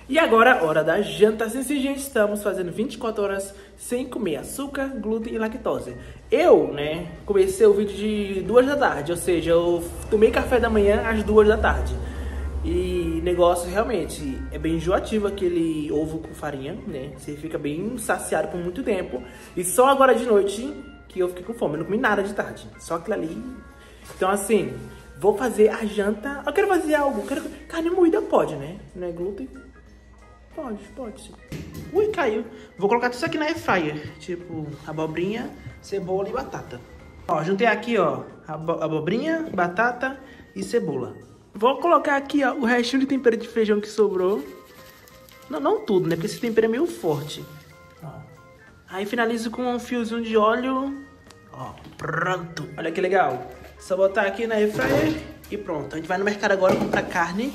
E agora, hora da janta. Sim, gente, estamos fazendo 24 horas sem comer açúcar, glúten e lactose. Eu, né, comecei o vídeo de 2 da tarde, ou seja, eu tomei café da manhã às 2 da tarde. E negócio realmente é bem enjoativo aquele ovo com farinha, né? Você fica bem saciado por muito tempo. E só agora de noite que eu fiquei com fome. Eu não comi nada de tarde, só aquilo ali. Então assim, vou fazer a janta. Eu quero fazer algo, carne moída pode, né? Não é glúten? Pode sim. Ui, caiu. Vou colocar tudo isso aqui na air fryer. Tipo, abobrinha, cebola e batata. Ó, juntei aqui, ó, abobrinha, batata e cebola. Vou colocar aqui, ó, o restinho de tempero de feijão que sobrou. Não tudo, né? Porque esse tempero é meio forte. Ó. Aí finalizo com um fiozinho de óleo. Ó, pronto. Olha que legal. Só botar aqui na air fryer e pronto. A gente vai no mercado agora comprar carne.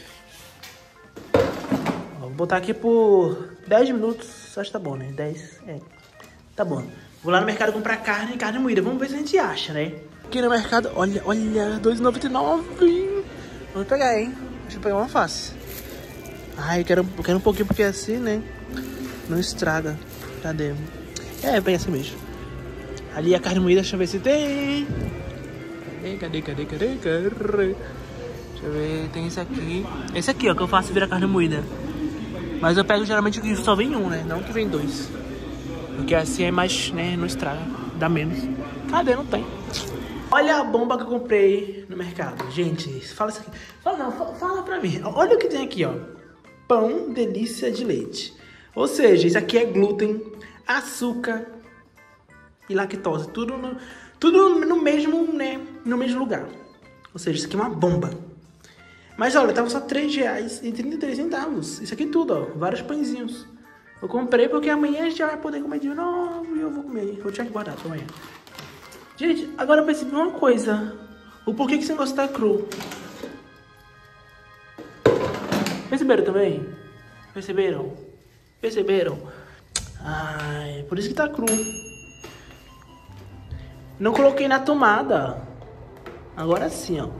Vou botar aqui por 10 minutos, acho que tá bom, né? 10, tá bom. Vou lá no mercado comprar carne moída. Vamos ver se a gente acha, né? Aqui no mercado, olha, R$2,99. Vamos pegar, hein? Deixa eu pegar uma face. Ai, eu quero um pouquinho porque assim, né? Não estraga. Cadê? Bem assim mesmo. Ali a carne moída, deixa eu ver se tem. Cadê? Deixa eu ver, tem esse aqui. Esse aqui, ó, que eu faço virar carne moída. Mas eu pego geralmente que só vem um, né? Não que vem 2. Porque assim é mais, né? Não estraga, dá menos. Cadê? Não tem. Olha a bomba que eu comprei no mercado. Gente, fala isso aqui. Fala pra mim. Olha o que tem aqui, ó. Pão delícia de leite. Ou seja, isso aqui é glúten, açúcar e lactose. Tudo no mesmo, né? No mesmo lugar. Ou seja, isso aqui é uma bomba. Mas olha, tava só R$3,33. Isso aqui tudo, ó. Vários pãezinhos. Eu comprei porque amanhã a gente já vai poder comer de novo. E eu vou comer. Vou deixar guardado pra amanhã. Gente, agora eu percebi uma coisa. O porquê que esse negócio tá cru. Perceberam também? Perceberam? Ai, por isso que tá cru. Não coloquei na tomada. Agora sim, ó.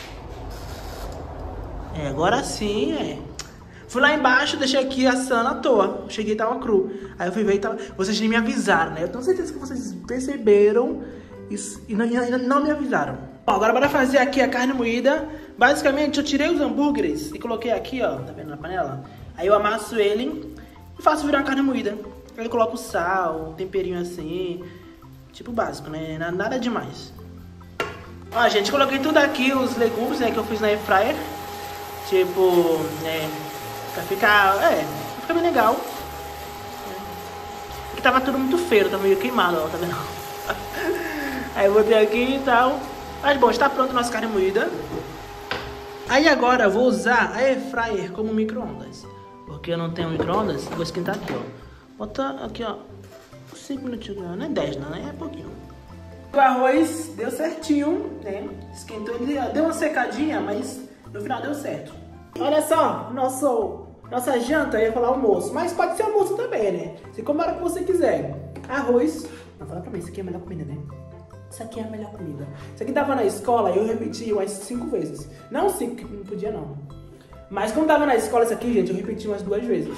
Agora sim, Fui lá embaixo, deixei aqui assando à toa. Cheguei e tava cru. Aí eu fui ver e tava... Vocês nem me avisaram, né? Eu tenho certeza que vocês perceberam isso e não me avisaram. Bom, agora bora fazer aqui a carne moída. Basicamente, eu tirei os hambúrgueres e coloquei aqui, ó. Tá vendo na panela? Aí eu amasso ele e faço virar uma carne moída. Aí eu coloco sal, um temperinho assim. Tipo básico, né? Nada demais. Ó, gente, coloquei tudo aqui, os legumes, né, que eu fiz na air fryer. Tipo, né, pra ficar bem legal. Porque tava tudo muito feio, tava meio queimado, ó, tá vendo? Aí eu botei aqui e tal. Mas bom, está pronto a nossa carne moída. Aí agora eu vou usar a air fryer como micro-ondas. Porque eu não tenho micro-ondas, vou esquentar aqui, ó. Botar aqui, ó, 5 minutinhos, não é 10 não, é pouquinho. O arroz deu certinho, né? Esquentou, ele deu uma secadinha, mas no final deu certo. Olha só, nossa janta, eu ia falar almoço, mas pode ser almoço também, né? Você come a hora que você quiser. Arroz. Não, fala pra mim, isso aqui é a melhor comida, né? Isso aqui é a melhor comida. Isso aqui tava na escola e eu repeti umas 5 vezes. Não 5, que não podia não. Mas quando tava na escola isso aqui, gente, eu repeti umas 2 vezes.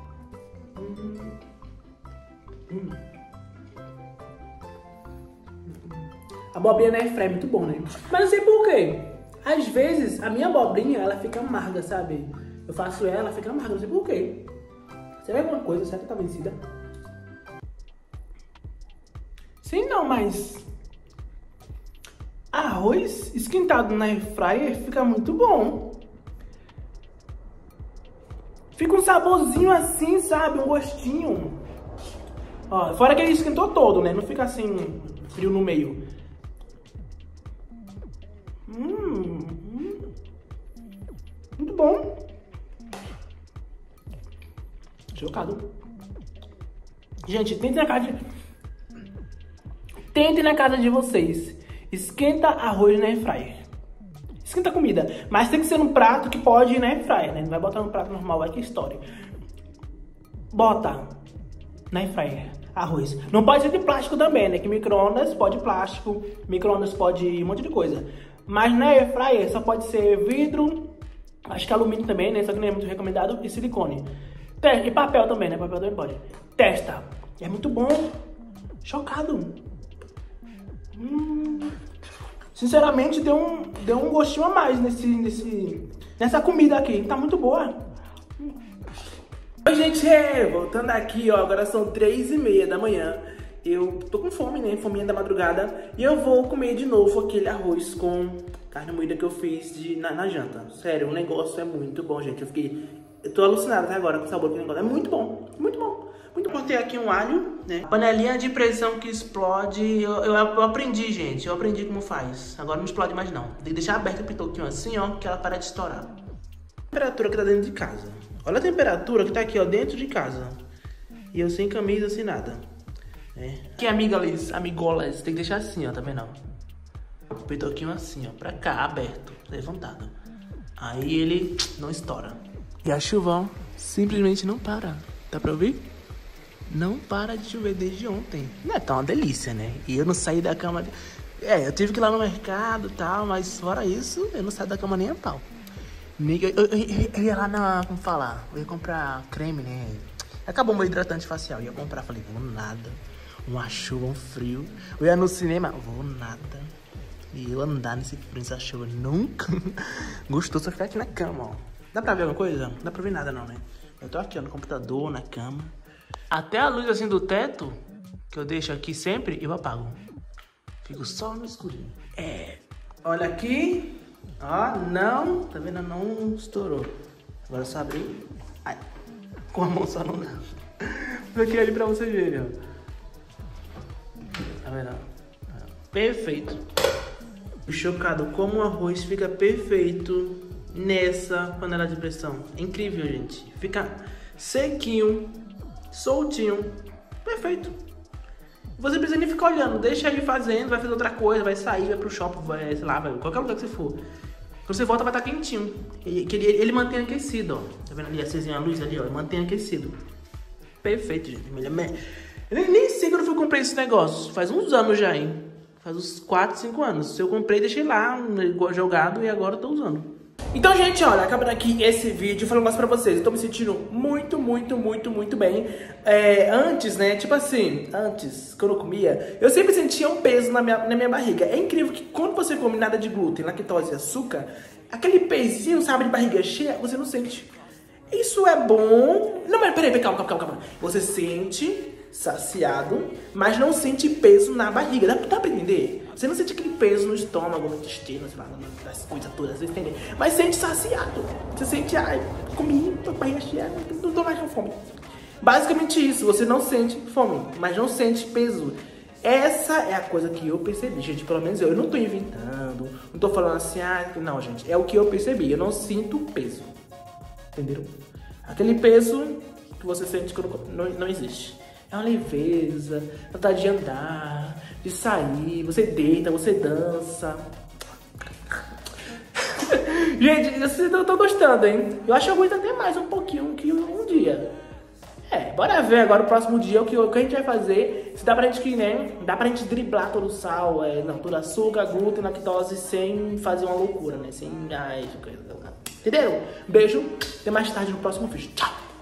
A abobrinha na air fryer é muito bom, né? Mas não sei por quê. Às vezes, a minha abobrinha, ela fica amarga, sabe? Eu faço ela fica amarga, não sei por quê. Será alguma coisa? Será que tá vencida? Sim, não, mas... arroz esquentado na air fryer fica muito bom. Fica um saborzinho assim, sabe? Um gostinho. Ó, fora que ele esquentou todo, né? Não fica assim, frio no meio. Muito bom. Chocado. Gente, tentem na casa de vocês. Esquenta arroz na air fryer. Esquenta comida. Mas tem que ser num prato que pode ir na air fryer, né? Não vai botar num prato normal, vai que história. Bota na air fryer arroz. Não pode ser de plástico também, né? Que micro-ondas pode plástico, micro-ondas pode um monte de coisa. Mas na air fryer só pode ser vidro Acho que alumínio também, né? Só que não é muito recomendado. E silicone. E papel também, né? Papel também pode. Testa. É muito bom. Chocado. Sinceramente, deu um gostinho a mais nessa comida aqui. Tá muito boa. Oi, gente. Voltando aqui, ó. Agora são 3h30 da manhã. Eu tô com fome, né? Fominha da madrugada. E eu vou comer de novo aquele arroz com carne moída que eu fiz na janta. Sério, o negócio é muito bom, gente. Eu tô alucinado até agora com o sabor do negócio. É muito bom, muito bom. Muito bom. Ter aqui um alho, né? Panelinha de pressão que explode. Eu aprendi, gente. Eu aprendi como faz. Agora não explode mais, não. Tem que deixar aberto o pitoquinho assim, ó, que ela para de estourar. A temperatura que tá dentro de casa. Olha a temperatura que tá aqui, ó, dentro de casa. E eu sem camisa, sem nada. Que amigolas, tem que deixar assim, ó, tá vendo? O pitoquinho assim, ó, pra cá, aberto, levantado. Aí ele não estoura. E a chuva, ó, simplesmente não para. Dá pra ouvir? Não para de chover desde ontem. Não é tão uma delícia, né? E eu não saí da cama... eu tive que ir lá no mercado e tal, mas fora isso, eu não saí da cama nem a pau. Eu ia lá na... Como falar? Eu ia comprar creme, né? Acabou meu hidratante facial. Eu ia comprar, falei, vou nada. Uma chuva, um frio. Eu ia no cinema, vou nada. E eu andar nesse frio, nessa chuva, nunca. Gostoso só ficar aqui na cama, ó. Dá pra ver alguma coisa? Não dá pra ver nada não, né? Eu tô aqui, ó, no computador, na cama. Até a luz assim do teto, que eu deixo aqui sempre, eu apago. Fico só no escurinho. Olha aqui. Ó, não. Tá vendo? Não estourou. Agora só abrir. Ai, com a mão só não dá. Vou aqui ali pra vocês verem, ó. Tá vendo? Perfeito. Chocado como o arroz fica perfeito nessa panela de pressão. É incrível, gente. Fica sequinho, soltinho, perfeito. Você precisa nem ficar olhando. Deixa ele fazendo, vai fazer outra coisa, vai sair, vai pro shopping, vai, sei lá, vai qualquer lugar que você for. Quando você volta vai estar quentinho. Ele mantém aquecido, ó. Tá vendo ali, acesinha a luz ali, ó. Ele mantém aquecido. Perfeito, gente. Eu nem sei quando eu comprei esse negócio. Faz uns anos já, hein? Faz uns 4, 5 anos. Eu comprei, deixei lá, jogado, e agora eu tô usando. Então, gente, olha, acabando aqui esse vídeo, falando mais pra vocês. Eu tô me sentindo muito, muito, muito, muito bem. Antes, né, tipo assim, quando eu comia, eu sempre sentia um peso na minha barriga. É incrível que quando você come nada de glúten, lactose e açúcar, aquele pezinho, sabe, de barriga cheia, você não sente. Isso é bom. Não, mas peraí, calma. Você sente saciado, mas não sente peso na barriga. Dá pra entender? Você não sente aquele peso no estômago, no intestino, sei lá, nas coisas todas, você entende? Mas sente saciado. Você sente, comi, tô com barriga cheia, não tô mais com fome. Basicamente isso, você não sente fome, mas não sente peso. Essa é a coisa que eu percebi, gente, pelo menos eu não tô inventando, não tô falando assim, não, gente, é o que eu percebi, eu não sinto peso. Entenderam? Aquele peso que você sente quando não existe. É uma leveza, vontade de andar, de sair, você deita, você dança. Gente, eu tô gostando, hein? Eu acho que eu aguento até mais um pouquinho que um dia. Bora ver agora o próximo dia o que a gente vai fazer. Se dá pra gente, né? Dá pra gente driblar todo o sal, todo açúcar, glúten, lactose, sem fazer uma loucura, né? Sem... Entendeu? Beijo, até mais tarde no próximo vídeo. Tchau!